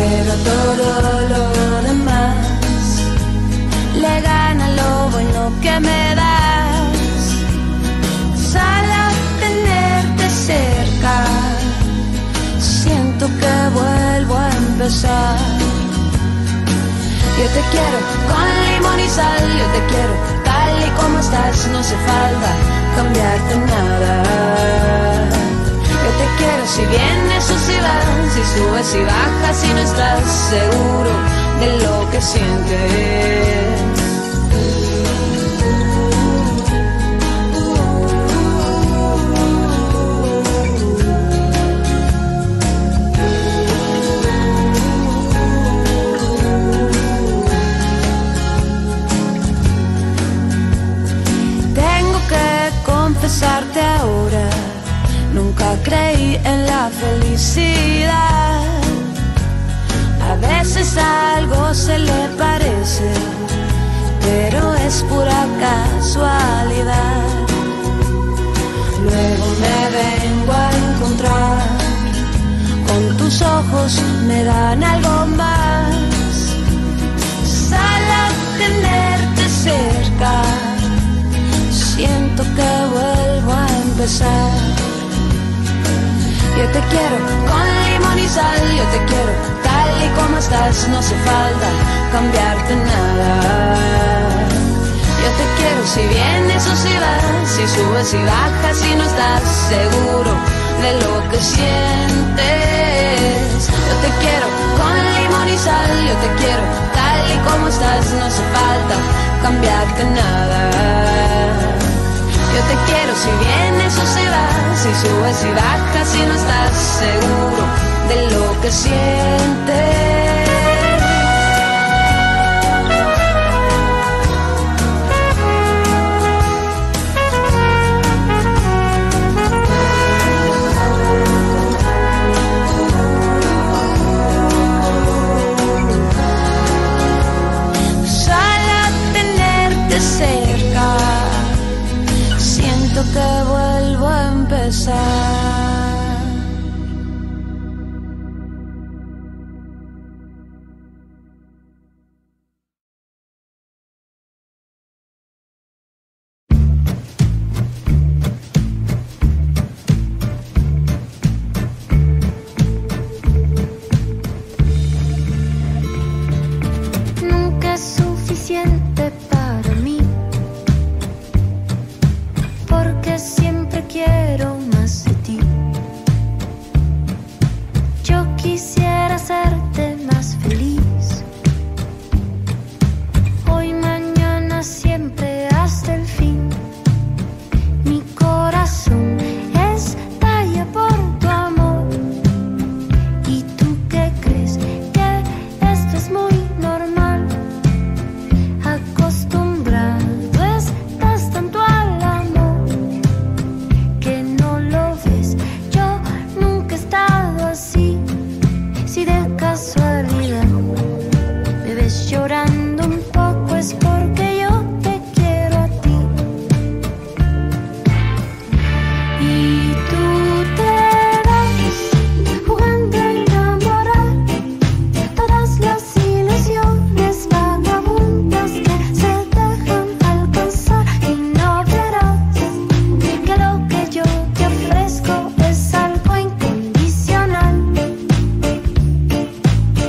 pero todo lo demás le gana lo bueno que me das. Sal a tenerte cerca, siento que vuelvo a empezar. Yo te quiero con limón y sal, yo te quiero tal y como estás, no hace falta cambiarte nada. Yo te quiero si vienes o si vas, si subes y bajas, si no estás seguro de lo que sientes. Confesarte ahora, nunca creí en la felicidad. A veces algo se le parece, pero es pura casualidad. Luego me vengo a encontrar, con tus ojos me dan algo más. Sal a tenerte cerca, siento que vuelvo a empezar. Yo te quiero con limón y sal, yo te quiero tal y como estás, no hace falta cambiarte nada. Yo te quiero si vienes o si vas, si subes y bajas, si no estás seguro de lo que sientes. Yo te quiero con limón y sal, yo te quiero tal y como estás, no hace falta cambiarte nada. Yo te quiero si vienes o si vas, si subes y bajas, si no estás seguro de lo que sientes. Sal a tenerte cerca, siento que vuelvo a empezar. Nunca es suficiente para mí, porque siempre quiero más de ti. Yo quisiera hacerte más feliz, hoy, mañana, siempre hasta el fin. Mi corazón estalla por tu amor. ¿Y tú qué crees? Que esto es muy normal. Acostumbrado estás tanto al amor que no lo ves. Yo nunca he estado así. Si de casualidad me ves llorando un poco, es porque yo te quiero a ti. Y tú te vas jugando a enamorar todas las ilusiones vagabundas que se dejan alcanzar, y no verás que lo que yo te ofrezco es algo incondicional.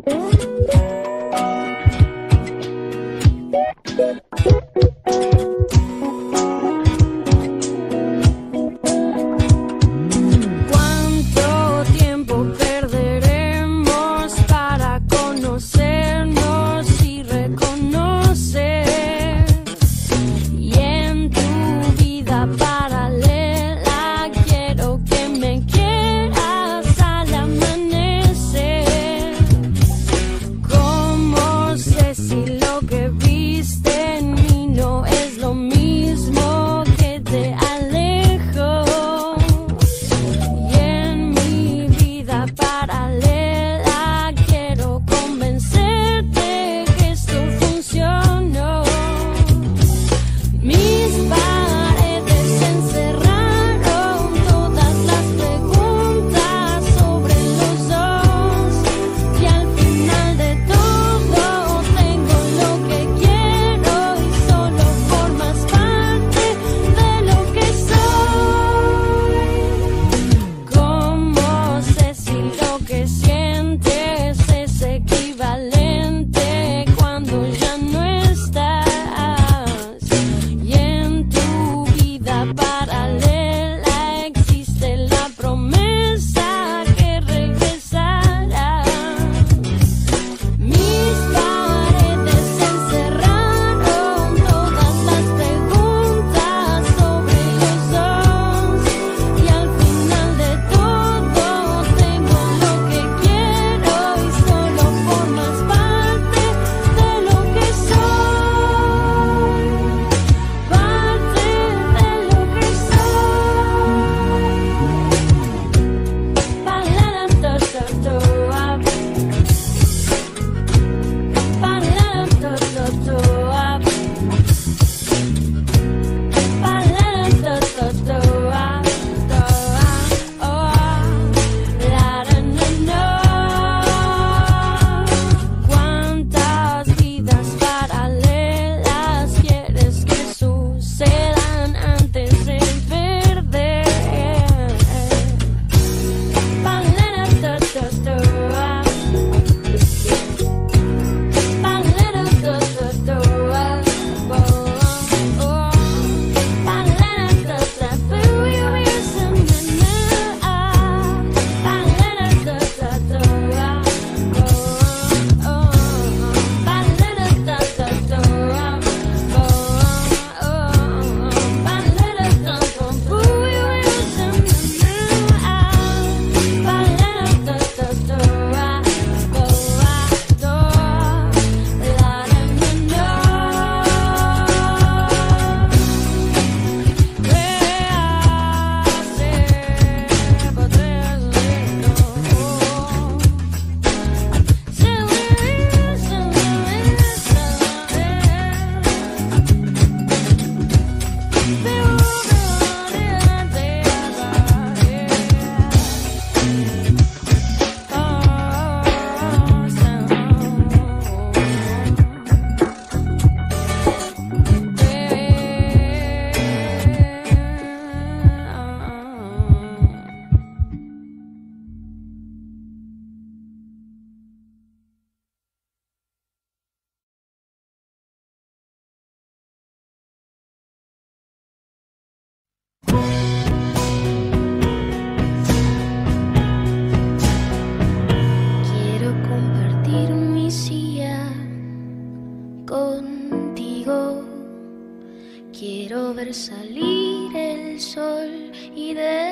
Quiero ver salir el sol y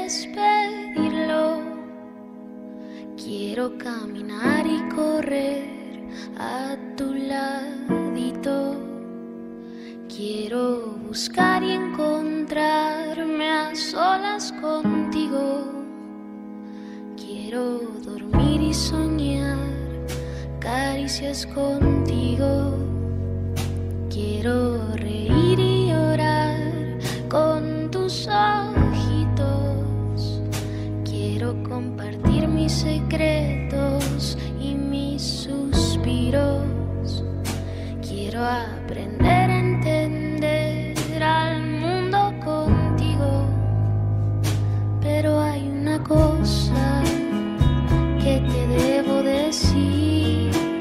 despedirlo. Quiero caminar y correr a tu ladito. Quiero buscar y encontrarme a solas contigo. Quiero dormir y soñar caricias contigo. Quiero reír y llorar con tus ojitos. Quiero compartir mis secretos y mis suspiros. Quiero aprender a entender al mundo contigo. Pero hay una cosa que te debo decir.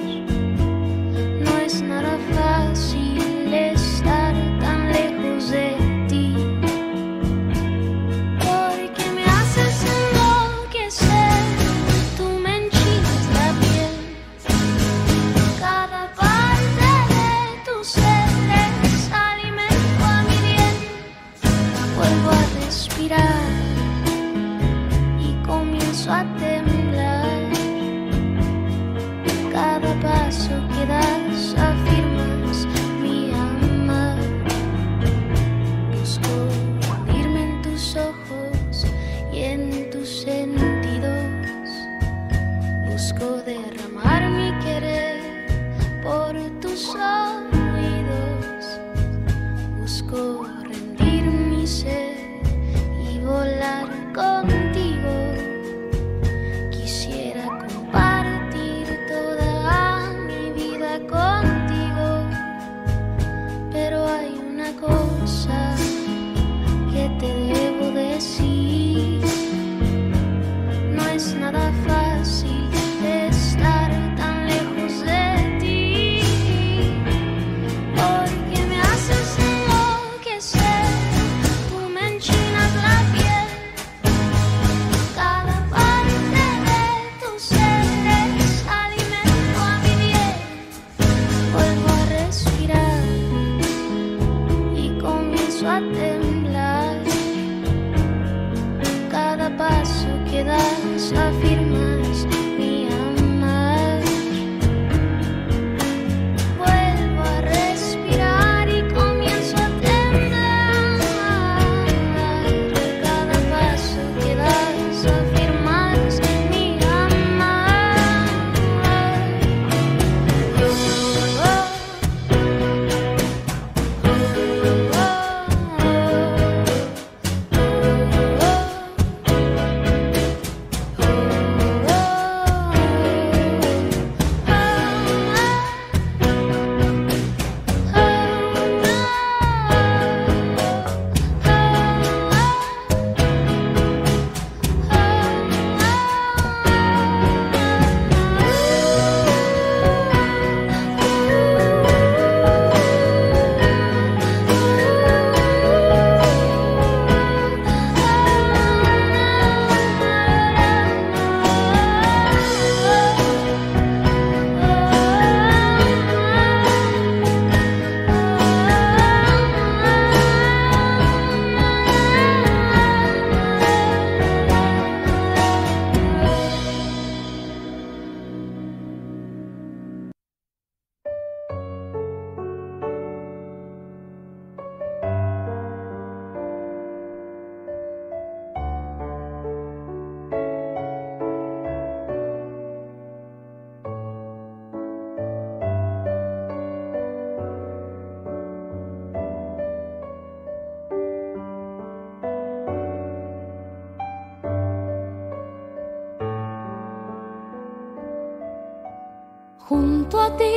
Junto a ti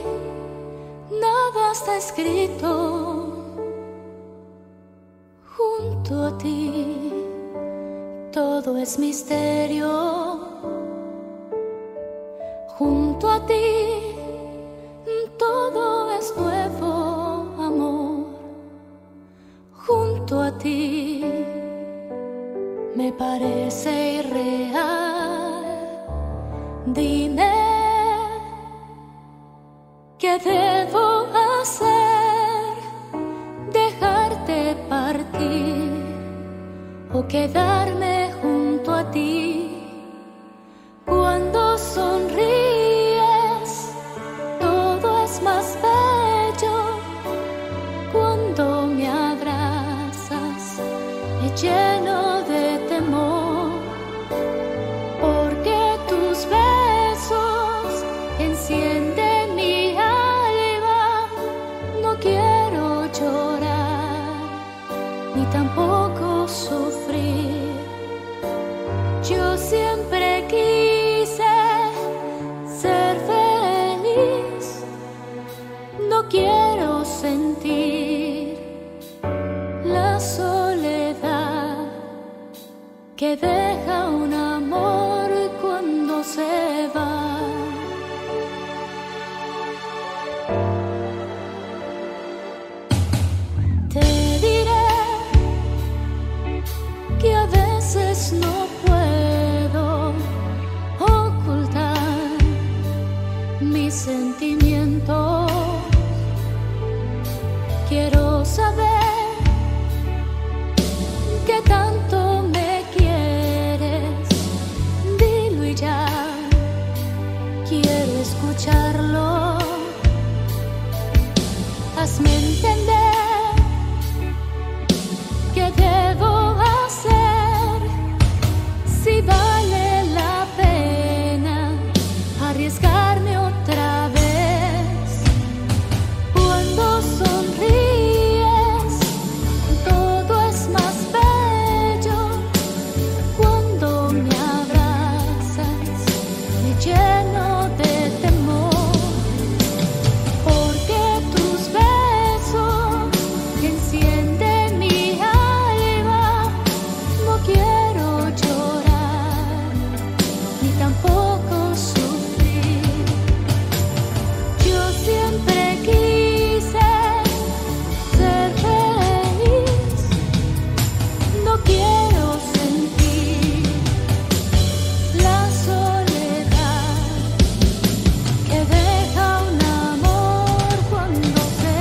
nada está escrito. Junto a ti todo es misterio. Junto a ti todo es nuevo, amor. Junto a ti me parece irreal. Dime, ¿qué debo hacer? ¿Dejarte partir o quedarme junto a ti? Cuando sonríes, todo es más bello. Cuando me abrazas, me lleno de temor, porque tus besos encienden mi alma. No quiero llorar, ni tampoco sufrir. Yo siempre quise ser feliz. No quiero sentir la soledad que deja un amor cuando se va. Te diré que a veces no puedo ocultar mis sentimientos. Quiero saber qué tanto me quieres. Dilo y ya, quiero escucharlo. Hazme entender qué debo hacer, si vale la pena arriesgarme otra vez. Cuando sonríes, todo es más bello. Cuando me abrazas, me lleno de temor, porque tus besos encienden mi alma. No quiero llorar, ni tampoco sufrir. Yo siempre quise ser feliz. No quiero sentir la soledad que deja un amor cuando se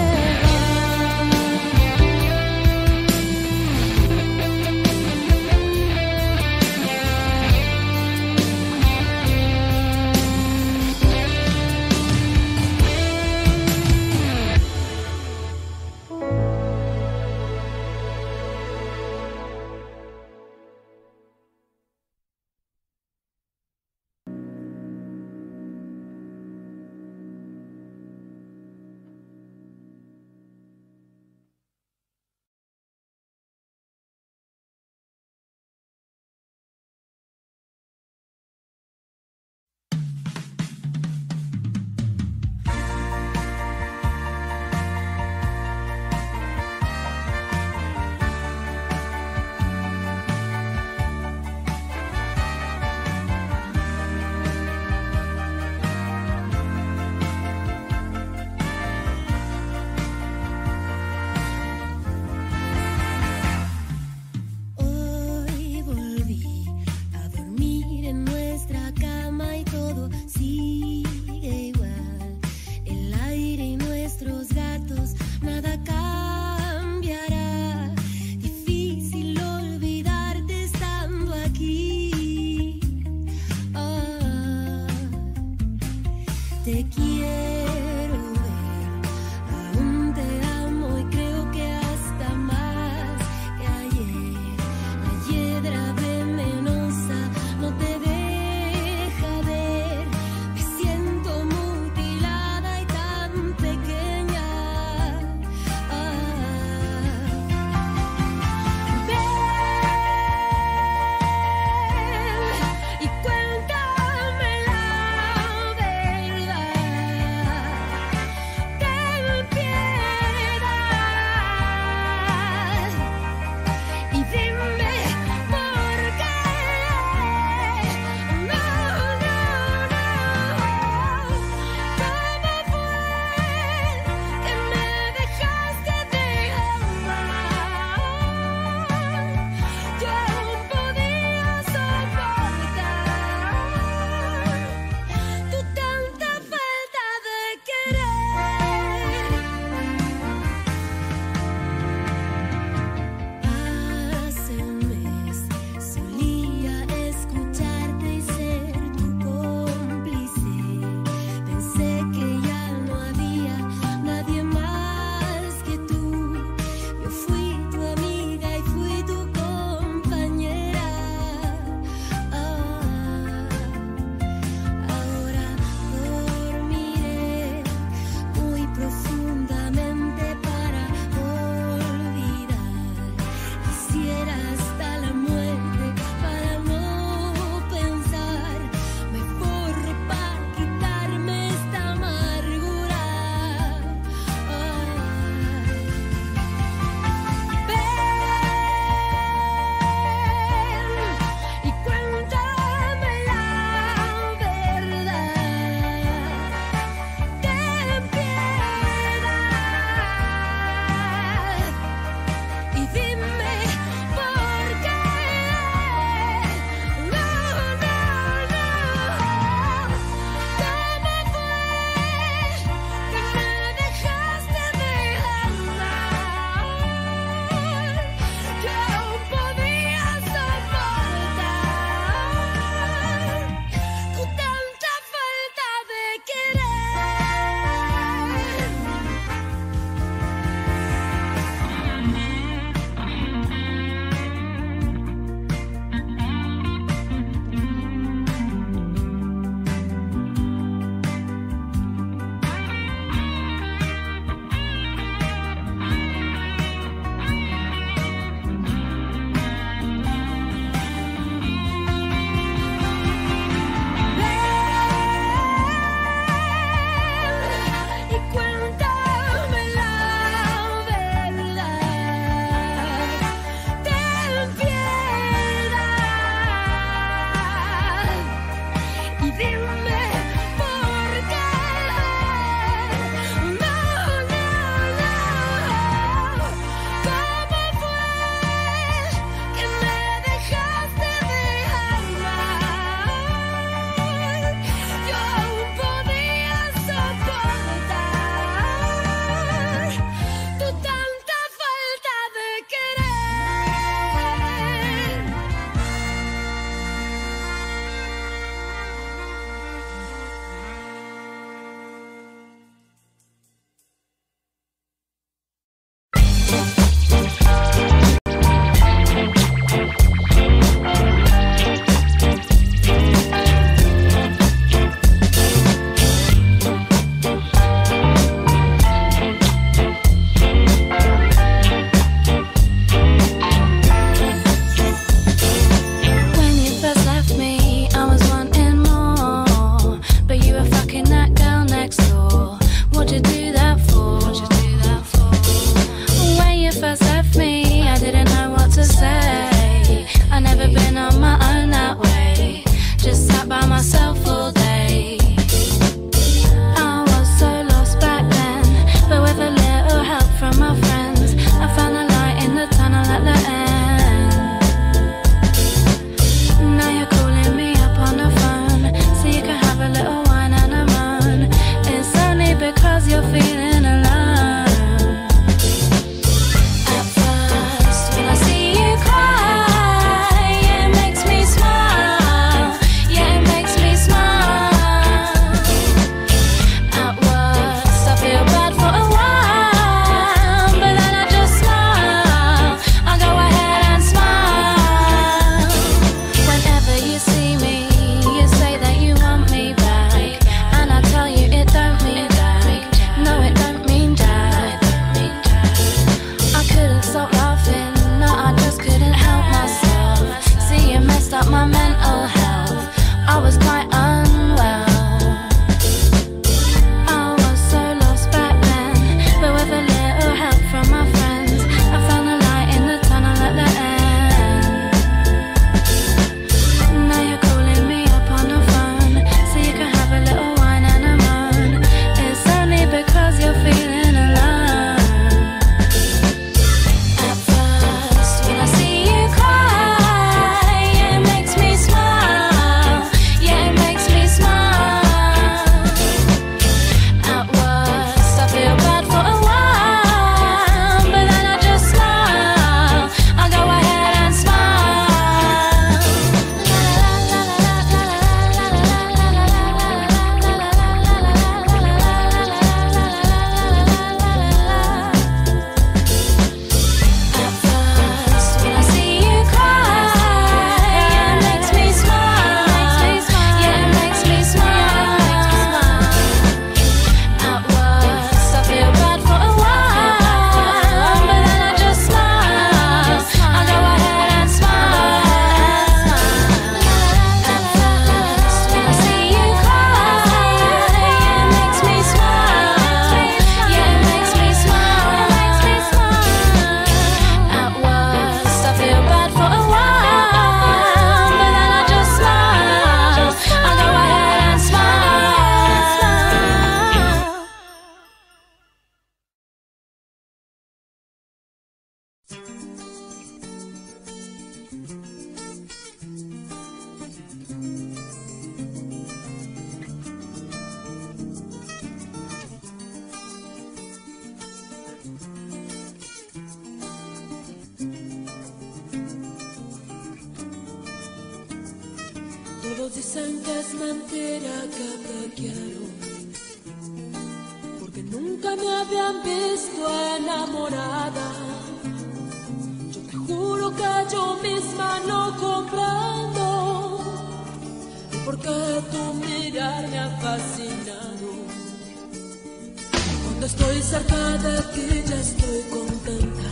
Todos dicen que es mentira que te quiero, porque nunca me habían visto enamorada. Yo te juro que yo misma no comprendo porque tu mirar me ha fascinado. Cuando estoy cerca de ti ya estoy contenta.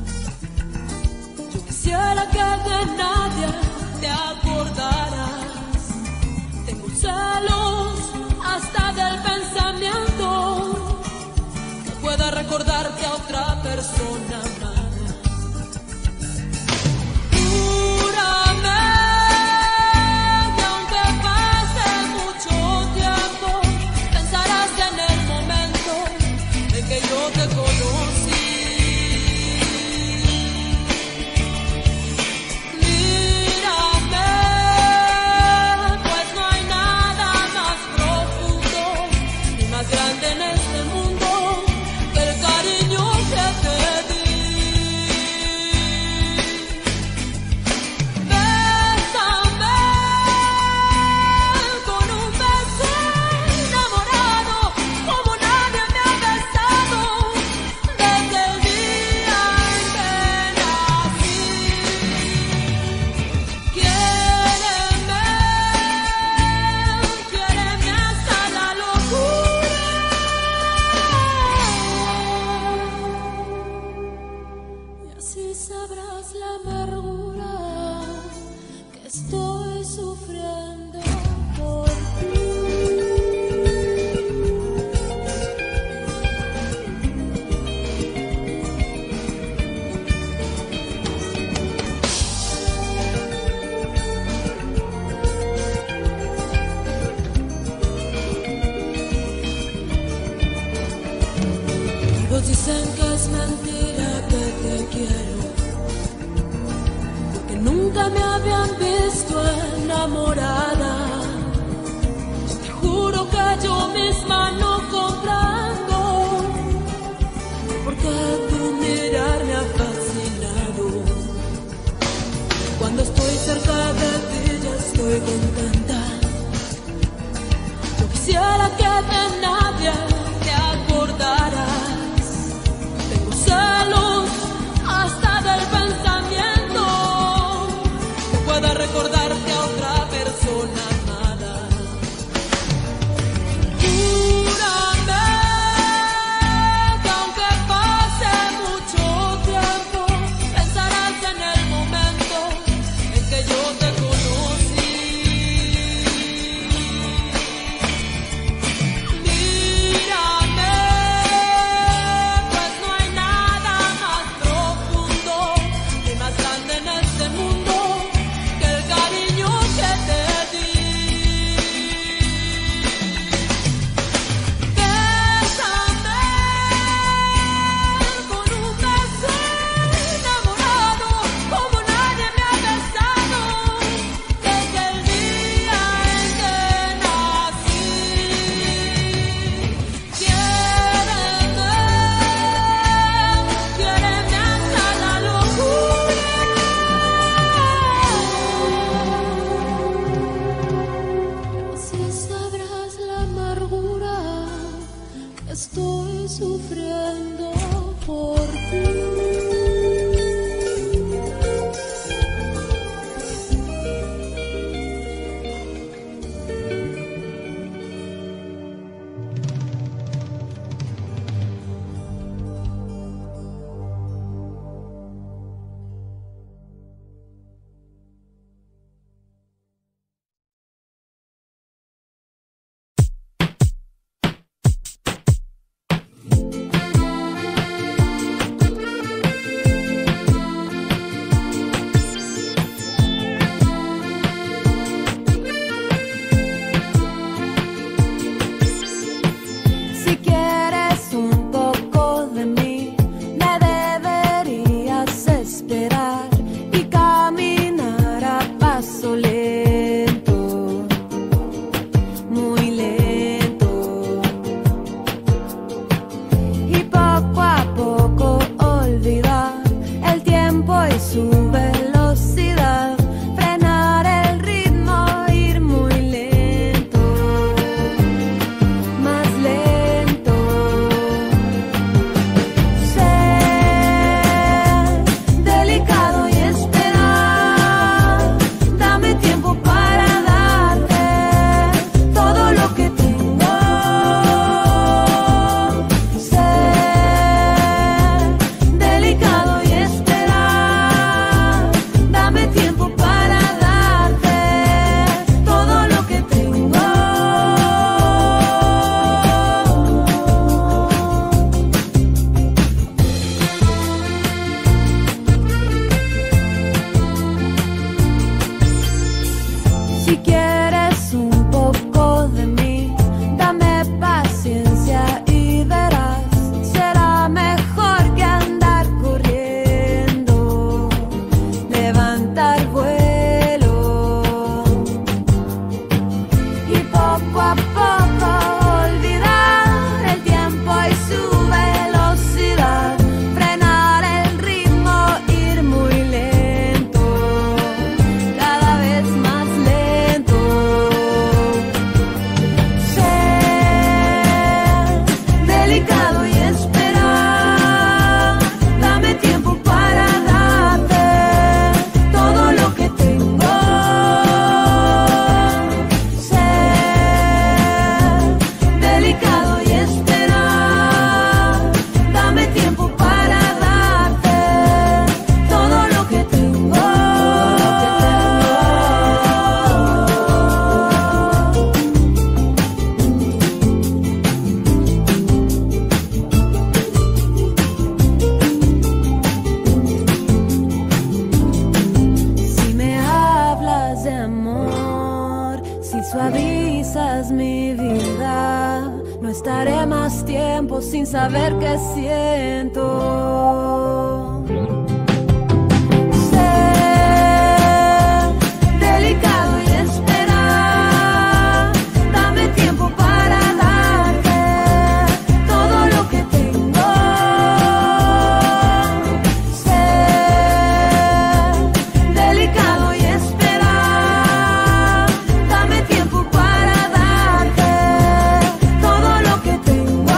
Yo quisiera que de nadie te acordaras. Tengo celos hasta del pensamiento que pueda recordarte a otra persona amada. Júrame que aunque pase mucho tiempo, pensarás en el momento en que yo te conocí. Dicen que es mentira que te quiero, porque nunca me habían visto enamorada. Te juro que yo misma no comprendo porque tu mirar me ha fascinado. Cuando estoy cerca de ti ya estoy contenta. Yo quisiera que de nadie te acordaras. Celos hasta del pensamiento que pueda recordarte a otra persona amada. Júrame que aunque pase mucho tiempo, pensarás en el momento en que yo te conocí. Mírame, pues no hay nada más profundo y más grande en este mundo que el cariño que te di. Bésame con un beso enamorado como nadie me ha besado desde el día en que nací. Quiéreme hasta la locura. Así sabrás la amargura que estoy sufriendo por ti. No estaré más tiempo sin saber qué siento. Ser delicado y esperar. Dame tiempo para darte todo lo que tengo. Ser delicado y esperar. Dame tiempo para darte todo lo que tengo.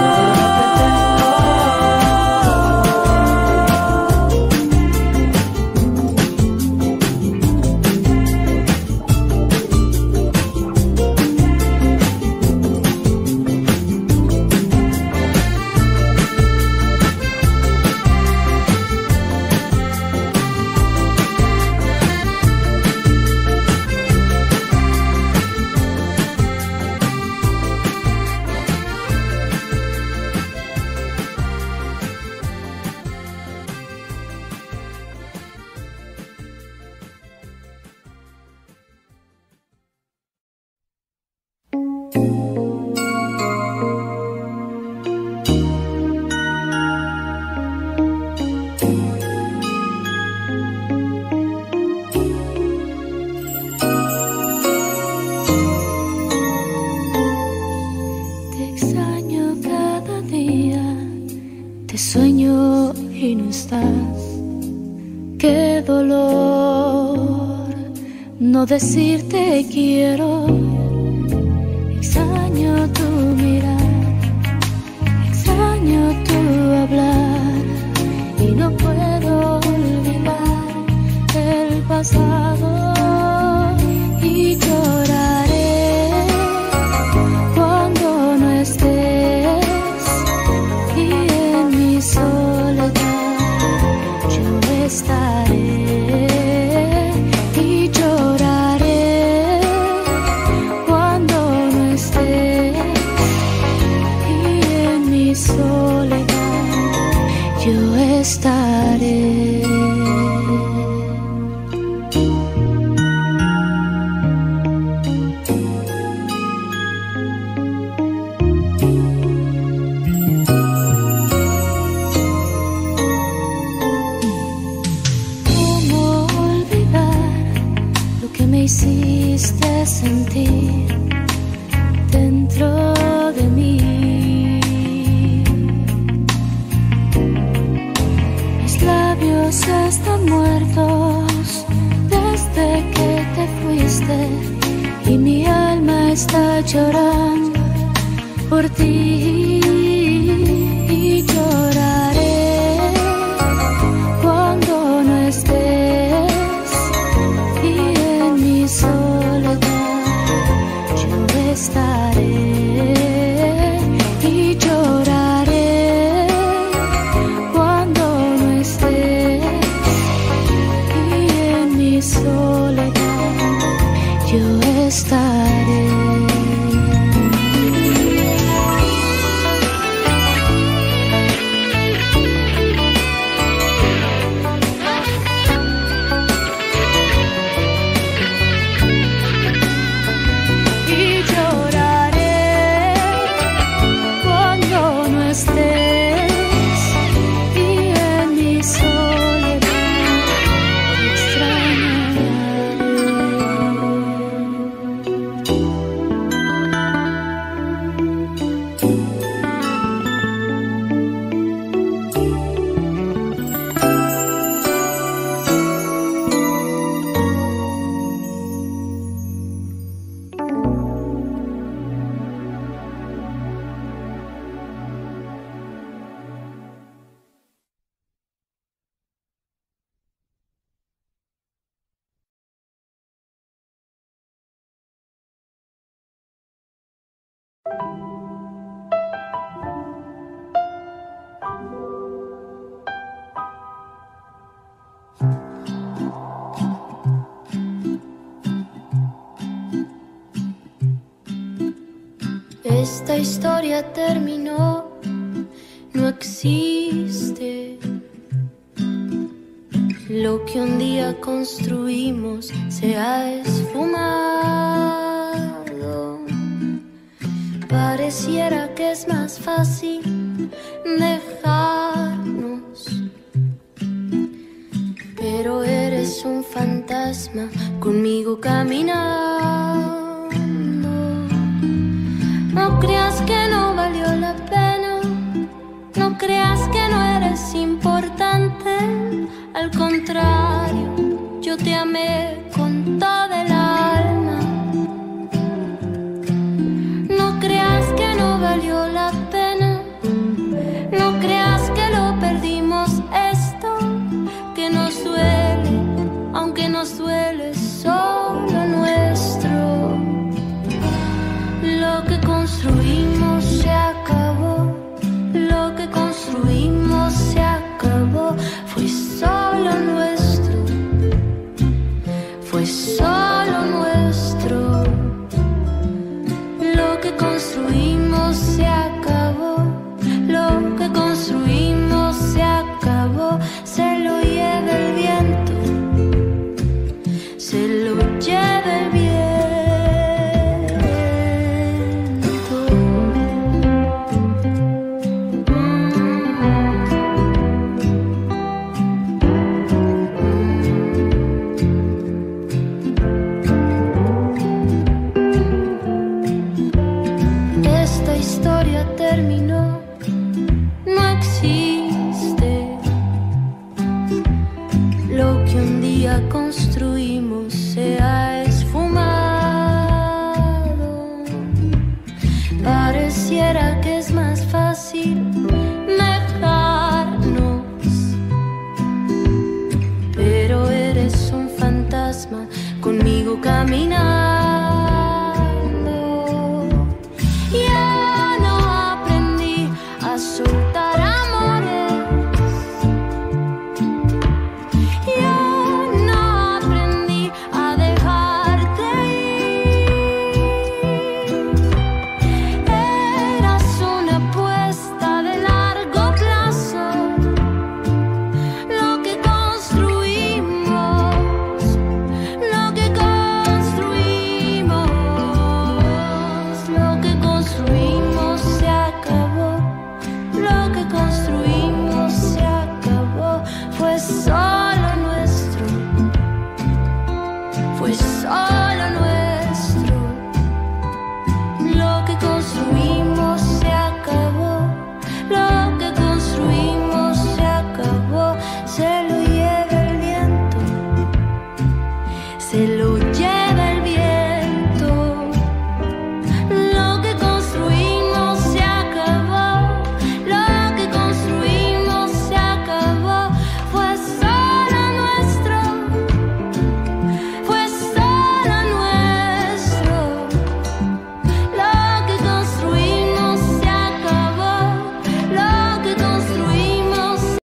Te extraño cada día, te sueño y no estás. Qué dolor no decirte quiero. Extraño tu mirar, extraño tu hablar y no puedo olvidar el pasado y lloraré cuando no estés y en mi soledad yo estaré y lloraré cuando no estés y en mi soledad yo estaré. ¿Cómo olvidar lo que me hiciste sentir dentro de mí? Mis labios están muertos desde que te fuiste y mi alma está llorando por ti y lloraré cuando no estés y en mi soledad yo estaré y lloraré cuando no estés y en mi soledad yo estaré. Y lloraré cuando no estés y en mi soledad extrañaré. Esta historia terminó, no existe. Lo que un día construimos se ha esfumado. Pareciera que es más fácil dejarnos, pero eres un fantasma conmigo caminando. No creas que no valió la pena, no creas que no eres importante. Al contrario, yo te amé con toda el alma. No creas que no valió la pena, no creas que lo perdimos esto, que nos duele, aunque nos duele solo nuestro. Lo que construimos se acabó, lo que construimos se acabó, fue solo nuestro, fue solo nuestro. Lo que construimos se acabó, lo que construimos se acabó, se lo lleva el viento, se lo lleva el viento. Esta historia terminó, no existe. Lo que un día construimos se ha esfumado. Pareciera que es más fácil dejarnos, pero eres un fantasma conmigo caminando.